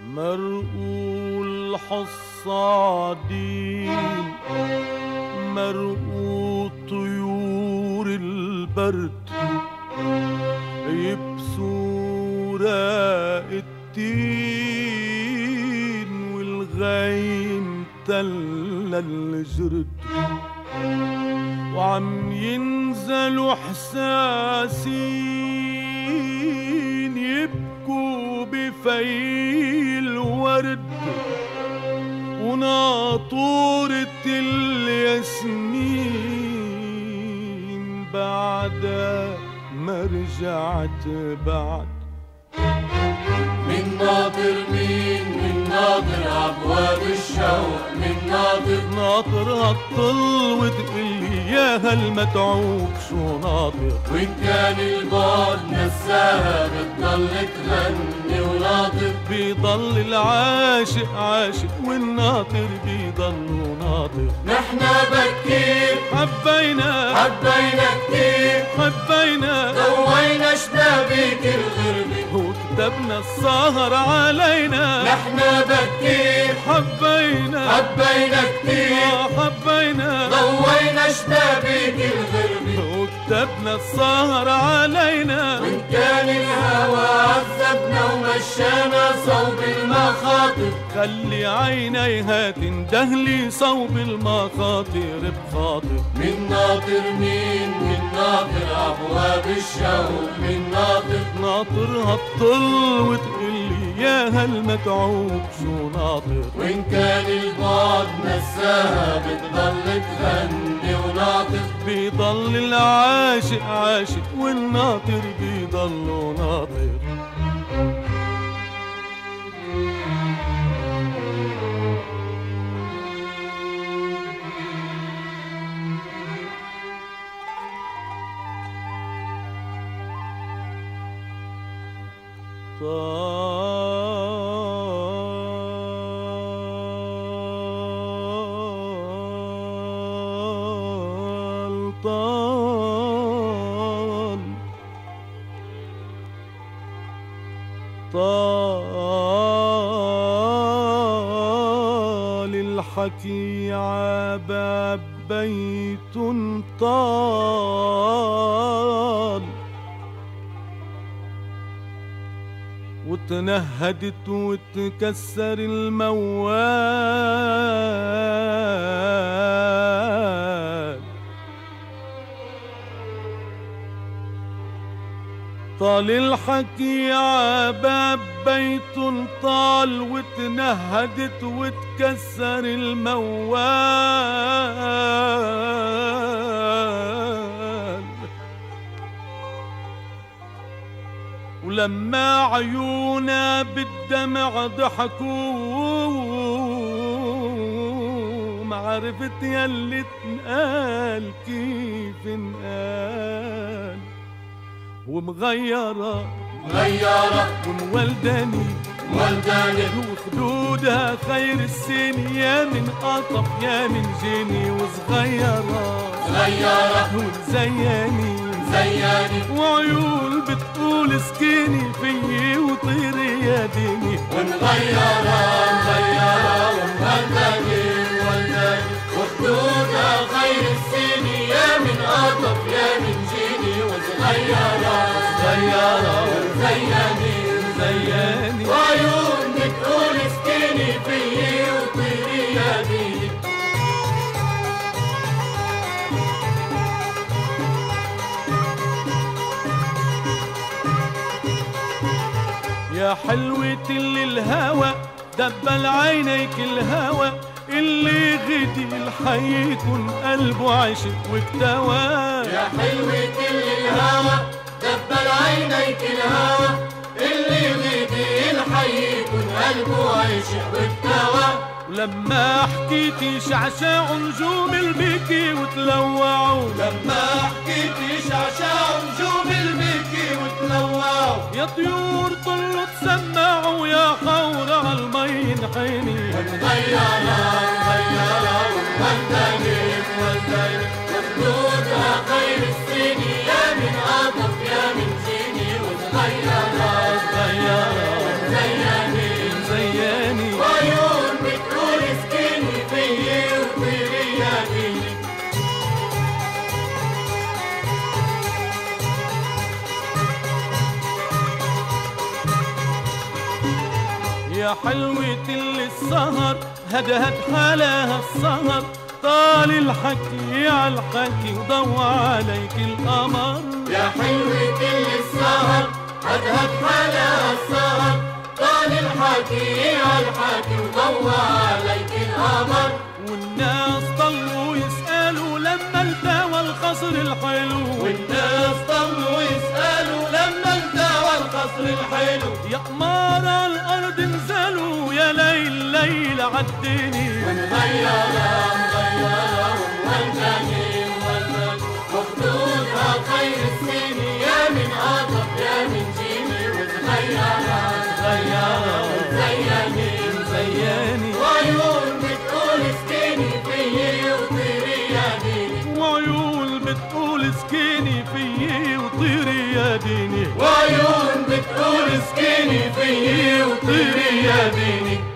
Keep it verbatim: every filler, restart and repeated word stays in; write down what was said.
مرقول حصادين مرقول طيور البرد يبسوا راق التين والغيم تل الجرد وعم ينزلوا حساسين يبكوا بفي الورد وناطورة الياسمين بعدها ما رجعت بعد. من ناطر مين؟ من ناطر أبواب الشوق، من ناطر ناطر هالطل وتقلي يا هالمتعوب شو ناطر. وإن كان البعد نساها بتضل تغني وناطر. بيضل العاشق عاشق والناطر بيضل ناطر. نحنا بكير حبينا حبينا كتير حبينا ضوينا شبابيك الغربة وكتبنا السهر علينا. نحنا بكير حبينا حبينا كتير حبينا ضوينا شبابيك الغربة وكتبنا السهر علينا. وإن كان الهوى عذبنا ومشانا صوب المخاطر. خلي عينيها تندهلي صوب المخاطر بخاطر. من ناطر مين؟ من ناطر أبواب الشوق، من ناطر ناطر هالطل وتقلي يا هالمتعوب شو ناطر. وإن كان البعد نساها بتضل تغني وناطر. بيضل العاشق عاشق والناطر بيضل ناطر. طال طال طال الحكي عباب بيت طال وتنهدت وتكسر الموال. طال الحكي عباب بيت طال وتنهدت وتكسر الموال. ولما عيونا بالدمع ضحكوا ما عرفت ياللي تنقال كيف انقال. ومغيرة مغيرة ومولداني ولداني وخدودها خير السن يا من قطف يا من جيني. وصغيرة صغيرة ومزياني زياني وعيون بتقول سكيني فيي وطيري يا ديني. ومغيرة مغيرة ومولداني ولداني وخدودها خير السن يا من قطف يا من جيني. وصغيرة صغيرة وزياني زياني وعيون بتقول سكيني فيي وطيري يا ديني. يا حلوة اللي الهوى دبل عينيك الهوى اللي غدي الحي يكون قلبه عاشق واكتوى. يا حلوة اللي الهوى دبل عينيك الهوى اللي غدي الحي يكون قلبه عاشق واكتوى. ولما حكيتي شعشعوا نجوم البكي وتلوعوا. لما حكيتي شعشعوا نجوم البكي وتلوعوا. يا طيور طلوا تسمعوا يا خورة عالمي انحني. ومغيرة مغيرة ومولداني مولداني وخدودها خير السن يا من قطف يا من جيني. وصغيرة صغيرة زياني زياني يا حلوة اللي السهر هدهد حلاها السهر، طال الحكي عالحكي وضوى عليك القمر. يا حلوة اللي السهر هدهد حلاها السهر، طال الحكي عالحكي وضوى عليك القمر. والناس ضلوا يسألوا لما التوى القصر الحلو، والناس ضلوا يسألوا لما التوى القصر الحلو. يا قمار الأرض نزلوا يا ليل ليل عالدنيا، ونغيرها مغيرة والجميل والمجد وخدودها خير السنين. يا من قطف يا من جيني وتغيرها تغيرها وتزيني زياني وعيون بتقول اسكني فيي وطيري يا ديني، وعيون بتقول اسكني فيي وطيري يا ديني، وعيون بتقول اسكني فيي وطيري يا ديني.